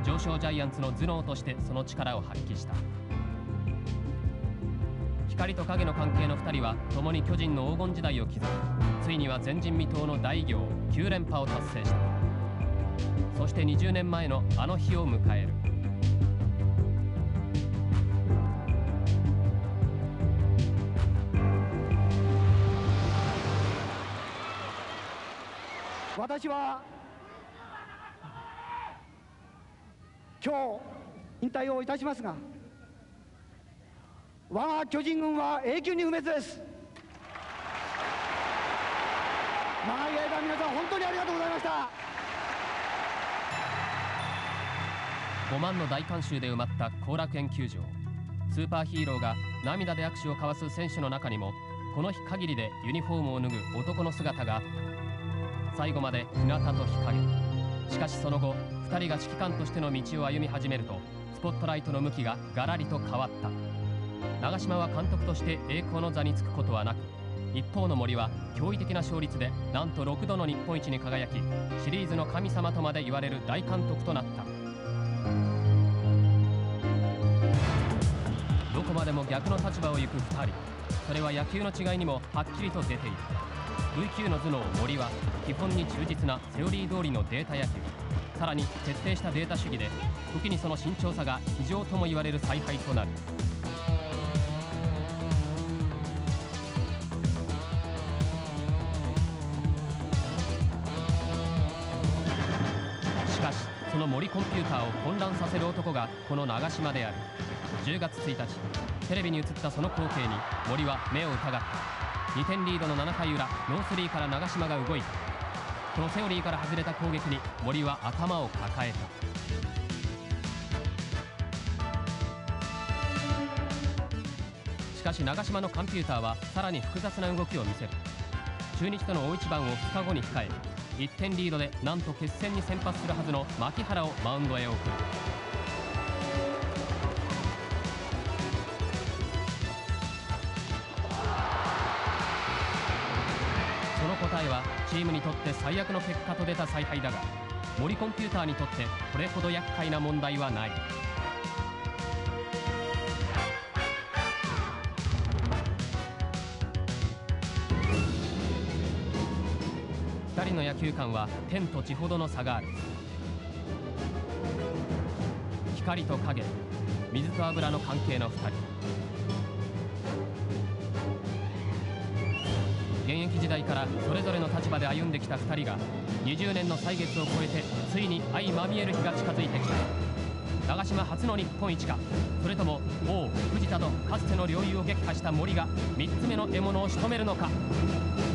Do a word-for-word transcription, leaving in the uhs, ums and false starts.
常勝ジャイアンツの頭脳としてその力を発揮した。光と影の関係のふたりは共に巨人の黄金時代を築き、ついには前人未到の大偉業きゅう連覇を達成した。そしてにじゅうねんまえのあの日を迎える。 私は今日引退をいたしますが、我が巨人軍は永久に不滅です。長い間皆さん本当にありがとうございました。 ごまんの大観衆で埋まった後楽園球場。スーパーヒーローが涙で握手を交わす選手の中にも、この日限りでユニフォームを脱ぐ男の姿があった。最後まで日向と日陰。しかしその後ふたりが指揮官としての道を歩み始めると、スポットライトの向きがガラリと変わった。長嶋は監督として栄光の座につくことはなく、一方の森は驚異的な勝率でなんとろくどの日本一に輝き、シリーズの神様とまで言われる大監督となった。どこまでも逆の立場を行くふたり。それは野球の違いにもはっきりと出ている。 ブイ 級の頭脳森は基本に忠実なセオリー通りのデータ野球、さらに徹底したデータ主義で、時にその慎重さが非常とも言われる采配となる。しかしその森コンピューターを混乱させる男がこの長嶋である。じゅうがつついたち、テレビに映ったその光景に森は目を疑った。にてんリードのななかい裏、ノースリーから長嶋が動いた。このセオリーから外れた攻撃に森は頭を抱えた。しかし長嶋のコンピューターはさらに複雑な動きを見せる。中日との大一番をふつかごに控え、いってんリードでなんと決戦に先発するはずの牧原をマウンドへ送る。その答えはチームにとって最悪の結果と出た采配だが、森コンピューターにとってこれほど厄介な問題はない。ふたりの野球観は天と地ほどの差がある。光と影、水と油の関係のふたり。現役時代からそれぞれの立場で歩んできたふたりがにじゅうねんの歳月を超えてついに相まみえる日が近づいてきた。長嶋初の日本一か、それとも王藤田とかつての領有を撃破した森がみっつめの獲物を仕留めるのか。